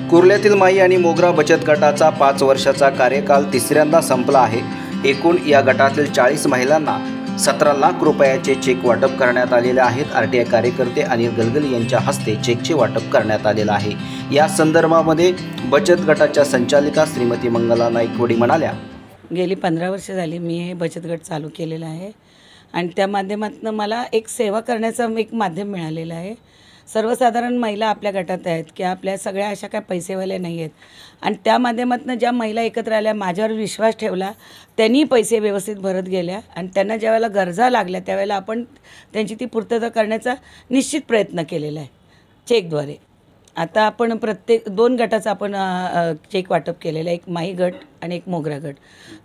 कुर्ल्यातील माई आणि मोगरा बचत गटाचा 5 वर्षाचा कार्यकाल तिसऱ्यांदा संपला आहे। एकूण या गटातील 40 महिलांना 17 लाख रुपयाचे चेक वाटप करण्यात आलेले आहेत। आरटीआय कार्यकर्ते अनिल गलगली यांच्या हस्ते चेकचे वाटप करण्यात आलेले आहे। या संदर्भामध्ये बचत गटाच्या संचालिका श्रीमती मंगला नाईकवडी म्हणाल्या, गेली 15 वर्ष झाली मी हे बचत गट चालू केलेला आहे आणि त्या माध्यमातून मला एक सेवा करण्याचं एक माध्यम मिळालेलं आहे। सर्वसाधारण महिला आपल्या गटात आहेत की आपल्या सगळ्या अशा काय पैसेवाल्या नाही आहेत आणि त्या माध्यमातून ज्या महिला एकत्र आल्या, माझ्यावर विश्वास ठेवला, त्यांनी पैसे व्यवस्थित भरत गेल्या आणि त्यांना ज्यावेळेला गरजा लागल्या त्यावेळेला आपण त्यांची ती पूर्तता करण्याचा निश्चित प्रयत्न केलेला आहे चेकद्वारे। आता आपण प्रत्येक 2 गटाचा आपण चेक वाटप केलेलं आहे, एक माई गट आणि एक मोगरा गट।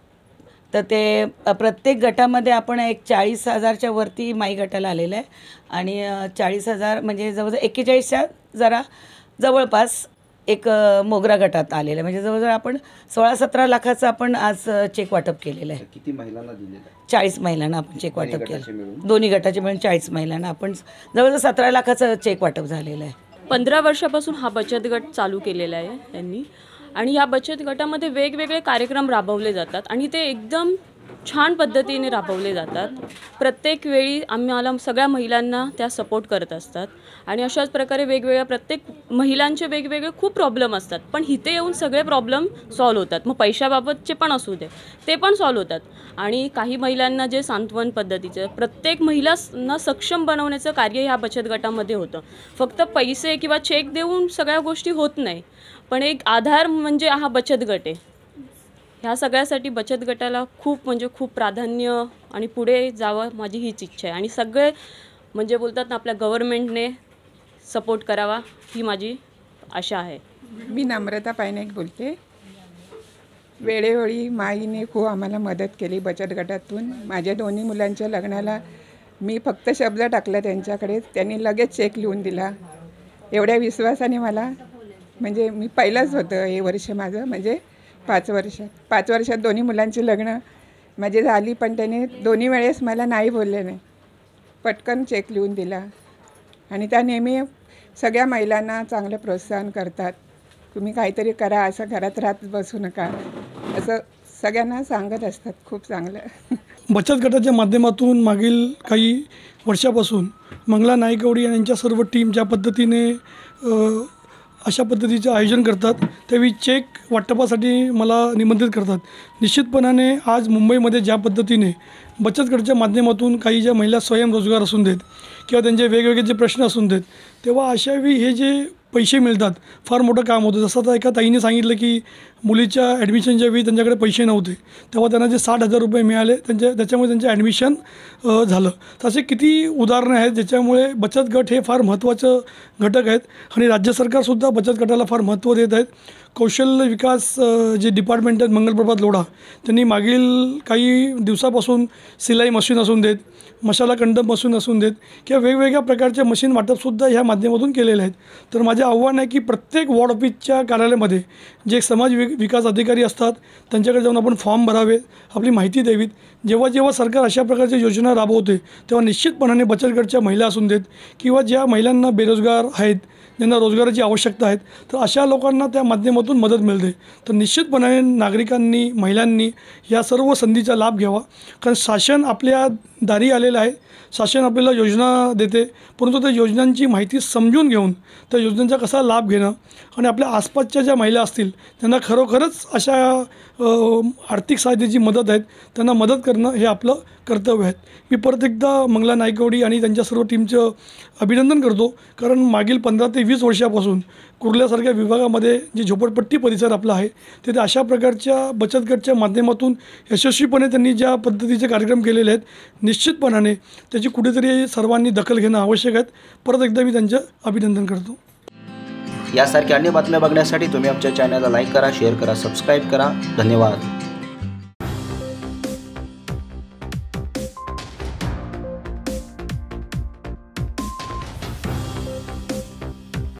तर ते प्रत्येक गटामध्ये आपण एक 40,000च्या वरती माई गटाला आलेलं आहे आणि 40,000 म्हणजे जवळजवळ 41च्या जरा जवळपास एक मोगरा गटात आलेलं आहे। म्हणजे जवळजवळ आपण 16-17 लाखाचं आपण आज चेक वाटप केलेलं आहे। किती महिलांना दिलेलं आहे? 40 महिलांना आपण चेक वाटप केलं, दोन्ही गटाचे मिळून 40 महिलांना आपण जवळजवळ 17 लाखाचं चेक वाटप झालेलं आहे। 15 वर्षापासून हा बचत गट चालू केलेला आहे त्यांनी आणि या बचत गटामध्ये वेगवेगळे कार्यक्रम राबवले जातात आणि ते एकदम छान पद्धतीने राबवले जातात। प्रत्येक वेळी आम्हाला सगळ्या महिलांना त्या सपोर्ट करत असतात आणि अशाच प्रकारे वेगवेगळ्या प्रत्येक महिलांचे वेगवेगळे खूप प्रॉब्लेम असतात, पण इथे येऊन सगळे प्रॉब्लेम सॉल्व होतात। मग पैशाबाबतचे पण असू दे ते पण सॉल्व होतात आणि काही महिलांना जे सांत्वन पद्धतीचं प्रत्येक महिलांना सक्षम बनवण्याचं कार्य ह्या बचत गटामध्ये होतं। फक्त पैसे किंवा चेक देऊन सगळ्या गोष्टी होत नाही, पण एक आधार म्हणजे हा बचत गट आहे। ह्या सगळ्यासाठी बचत गटाला खूप प्राधान्य आणि पुढे जावं माझी हीच इच्छा आहे आणि सगळे म्हणजे बोलतात ना आपल्या गव्हर्नमेंटने सपोर्ट करावा ही माझी आशा आहे। मी नम्रता पायनाईक बोलते। वेळोवेळी माईने खूप आम्हाला मदत केली बचत गटातून। माझ्या दोन्ही मुलांच्या लग्नाला मी फक्त शब्द टाकला त्यांच्याकडे, त्यांनी लगेच चेक लिहून दिला। एवढ्या विश्वासाने मला म्हणजे मी पहिलंच होतं हे वर्ष माझं, म्हणजे 5 वर्षात दोन्ही मुलांची लग्न माझी झाली, पण त्याने दोन्ही वेळेस मला नाही बोलले नाही, पटकन चेक लिहून दिला आणि त्या नेहमी सगळ्या महिलांना चांगलं प्रोत्साहन करतात। तुम्ही काहीतरी करा, असं घरात राहत बसू नका, असं सगळ्यांना सांगत असतात। खूप चांगलं। बचत गटाच्या माध्यमातून मागील काही वर्षापासून मंगला नाईकवडी यांच्या सर्व टीम ज्या पद्धतीने अशा पद्धतीचं आयोजन करतात, त्यावेळी चेक वाटपासाठी मला निमंत्रित करतात। निश्चितपणाने आज मुंबईमध्ये ज्या पद्धतीने बचत गटाच्या माध्यमातून काही ज्या महिला स्वयंरोजगार असून देत किंवा त्यांचे वेगवेगळे जे प्रश्न असून देत, तेव्हा अशावेळी हे जे पैसे मिळतात फार मोठं काम होतं। जसं आता एका ताईने सांगितलं की मुलीच्या ॲडमिशनच्या वेळी त्यांच्याकडे पैसे नव्हते, तेव्हा त्यांना जे 60,000 रुपये मिळाले त्याच्यामुळे त्यांचं ॲडमिशन झालं। तर असे किती उदाहरणं आहेत ज्याच्यामुळे बचत गट हे फार महत्त्वाचं घटक आहेत आणि राज्य सरकारसुद्धा बचत गटाला फार महत्त्व देत आहेत। कौशल्य विकास जे डिपार्टमेंट आहेत मंगलप्रभात लोढा, त्यांनी मागील काही दिवसापासून सिलाई मशीन असून देत, मसाला कंडप मशीन असून देत किंवा वेगवेगळ्या प्रकारचे मशीन वाटपसुद्धा ह्या माध्यमातून केलेले आहेत। तर माझे आव्हान आहे की प्रत्येक वॉर्ड ऑफिसच्या कार्यालयामध्ये जे समाज विकास अधिकारी असतात त्यांच्याकडे जाऊन आपण फॉर्म भरावे, आपली माहिती द्यावीत। जेव्हा सरकार अशा प्रकारच्या योजना राबवते तेव्हा निश्चितपणाने बचत गटाच्या महिला असून देत किंवा ज्या महिलांना बेरोजगार आहेत, ज्यांना रोजगाराची आवश्यकता आहे, तर अशा लोकांना त्या माध्यमातून मदत मिळते। तर निश्चितपणाने नागरिकांनी, महिलांनी या सर्व संधीचा लाभ घ्यावा, कारण शासन आपल्या दारी आलेलं आहे। शासन आपल्याला योजना देते, परंतु त्या योजनांची माहिती समजून घेऊन त्या योजनांचा कसा लाभ घेणं आणि आपल्या आसपासच्या ज्या महिला असतील त्यांना खरोखरच अशा आर्थिक सहाय्याची मदत आहेत त्यांना मदत करणं हे आपलं कर्तव्य आहे। मी परत एकदा मंगला नाईकवडी आणि त्यांच्या सर्व टीमचं अभिनंदन करतो, कारण मागील 15 ते 20 वर्षापासून कुर्ल्यासारख्या विभागामध्ये जे झोपडपट्टी परिसर आपला आहे तिथे अशा प्रकारच्या बचत गटाच्या माध्यमातून यशस्वीपणे त्यांनी ज्या पद्धतीचे कार्यक्रम केलेले आहेत, निश्चितपणाने त्याची कुठेतरी सर्वांनी दखल घेणं आवश्यक आहे। परत एकदा मी त्यांचं अभिनंदन करतो। यासारख्या अन्य बातम्या बघण्यासाठी तुम्ही आमच्या चॅनलला लाईक करा, शेअर करा, सबस्क्राईब करा। धन्यवाद।